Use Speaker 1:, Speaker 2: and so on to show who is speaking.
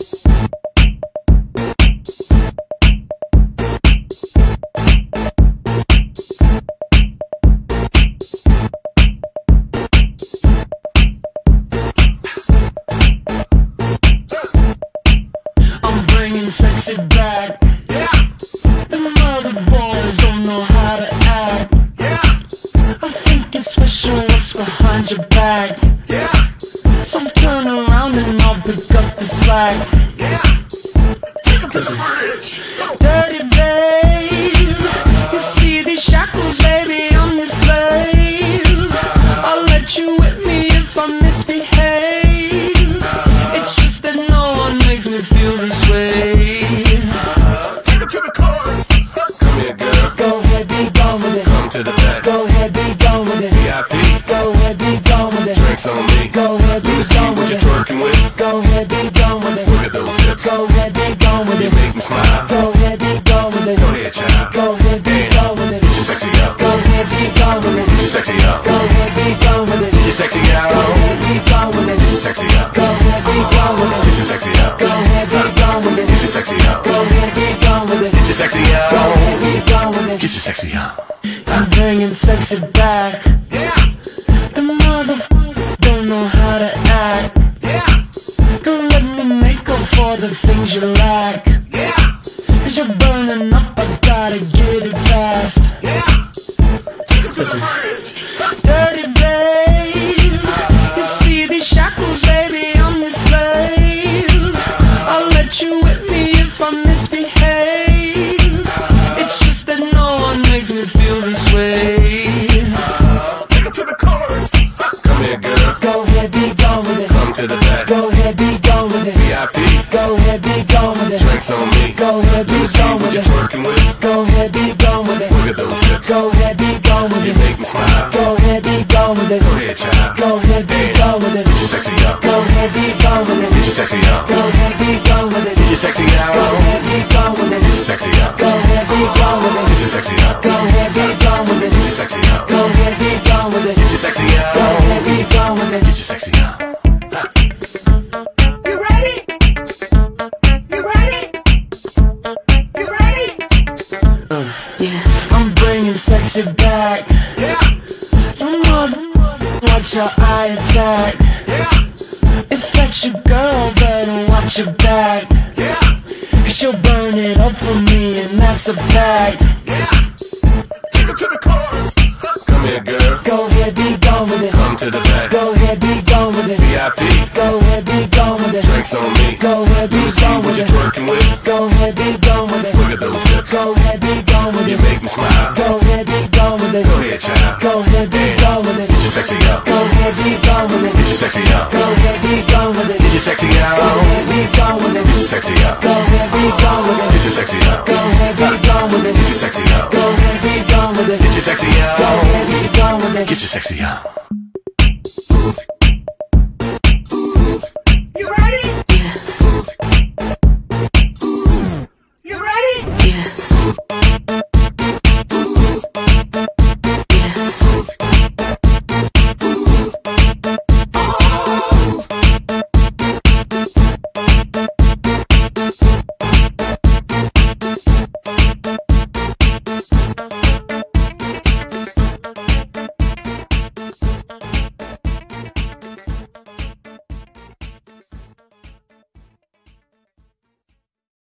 Speaker 1: Sexy back, yeah. The mother boys don't know how to act, yeah. I think it's special what's behind your back, yeah. So turn around and I'll pick up the slack, yeah. Take him to the bridge. Dirty babe, you see these shackles, baby, I'm your slave. I'll let you whip me if I misbehave. It's just that no one makes me feel this way.
Speaker 2: To the back.
Speaker 1: Go ahead, be gone with it.
Speaker 2: VIP.
Speaker 1: Go ahead, be gone with it.
Speaker 2: Drinks on me.
Speaker 1: Go ahead, be gone with it.
Speaker 2: What you twerking with?
Speaker 1: Go ahead, be gone with it.
Speaker 2: Look at those hips.
Speaker 1: Go ahead, be gone with it.
Speaker 2: You make me smile.
Speaker 1: Go ahead, be gone with it.
Speaker 2: Go ahead, child.
Speaker 1: Go ahead, be gone with it.
Speaker 2: Get your sexy out.
Speaker 1: Go ahead, be gone with it.
Speaker 2: Get your sexy out.
Speaker 1: Go ahead, be gone with it.
Speaker 2: Get your sexy out.
Speaker 1: Go ahead, be gone with it.
Speaker 2: Get your sexy out.
Speaker 1: Go ahead, be gone with it.
Speaker 2: Get your sexy out.
Speaker 1: Go ahead, be gone with it.
Speaker 2: Get your sexy out.
Speaker 1: Go ahead, be gone with it.
Speaker 2: Get your sexy out.
Speaker 1: Go ahead, be gone with it.
Speaker 2: Get your sexy out.
Speaker 1: I'm bringing sexy back, yeah. The motherfucker don't know how to act, yeah. Don't let me make up for the things you lack, yeah. Cause you're burning up, I gotta get it fast, yeah. Listen. Dirty babe, you see these shackles, baby, I'm your slave. I'll let you whip me if I misbehave. It's just that no one makes me feel this way.
Speaker 2: Take it to the chorus. Come here, girl.
Speaker 1: Go ahead, be gone with it.
Speaker 2: Come to the back.
Speaker 1: Go ahead, be gone with it.
Speaker 2: VIP.
Speaker 1: Go ahead, be gone with it.
Speaker 2: Drinks on me.
Speaker 1: Go ahead, be gone
Speaker 2: What
Speaker 1: with
Speaker 2: you
Speaker 1: it.
Speaker 2: twerking with?
Speaker 1: Go ahead, be gone with it.
Speaker 2: Look at those hips.
Speaker 1: Go ahead, be gone with
Speaker 2: You
Speaker 1: it.
Speaker 2: make me smile.
Speaker 1: Go ahead, be gone with it.
Speaker 2: Go ahead, child.
Speaker 1: Go ahead, be gone with it.
Speaker 2: Get your sexy out.
Speaker 1: Go ahead, be gone with it.
Speaker 2: Get your sexy out.
Speaker 1: Go ahead, be gone with it.
Speaker 2: Get your sexy out.
Speaker 1: Go ahead, be gone with it.
Speaker 2: Get your sexy out.
Speaker 1: Go ahead, be gone with it.
Speaker 2: Get your sexy out.
Speaker 1: Go ahead, be gone with it.
Speaker 2: Get your sexy out.
Speaker 1: Go ahead, be gone with it.
Speaker 2: Get your sexy out.
Speaker 1: Go ahead, be gone with it.
Speaker 2: Get your sexy out.
Speaker 3: You ready? You ready? You ready?
Speaker 1: Yeah. I'm bringing sexy back,
Speaker 2: Yeah.
Speaker 1: your mother, watch your eye attack.
Speaker 2: Yeah.
Speaker 1: If that's your girl, better watch your back.
Speaker 2: Yeah.
Speaker 1: Cause she'll burn it up for me, and that's a fact.
Speaker 2: Yeah. Take it to the chorus. Come here, girl.
Speaker 1: Go ahead, be gone with it.
Speaker 2: Come to the back.
Speaker 1: Go ahead, be gone with it.
Speaker 2: VIP.
Speaker 1: Go ahead, be gone with it.
Speaker 2: Drinks on me.
Speaker 1: Go ahead, be gone
Speaker 2: What
Speaker 1: with
Speaker 2: you
Speaker 1: it.
Speaker 2: twerking with?
Speaker 1: Go ahead, be gone with it.
Speaker 2: Look at those hips.
Speaker 1: Go ahead, be gone with
Speaker 2: You
Speaker 1: it.
Speaker 2: make me smile.
Speaker 1: Go ahead, be gone with it.
Speaker 2: Go ahead, child.
Speaker 1: Go ahead, be gone with it.
Speaker 2: Get your sexy out.
Speaker 1: Go ahead, be gone with it.
Speaker 2: Get your sexy out.
Speaker 1: Go ahead, be gone with it.
Speaker 2: Get your sexy out.
Speaker 1: Go ahead, be gone with it.
Speaker 2: Get your sexy out.
Speaker 1: Go ahead, be gone with it.
Speaker 2: Get your sexy out.
Speaker 1: Go ahead, be gone with it.
Speaker 2: Get your sexy out.
Speaker 1: Go ahead, be gone with it.
Speaker 2: Get your sexy
Speaker 1: Go
Speaker 2: out.
Speaker 1: ahead, be gone with it.
Speaker 2: Get your sexy out.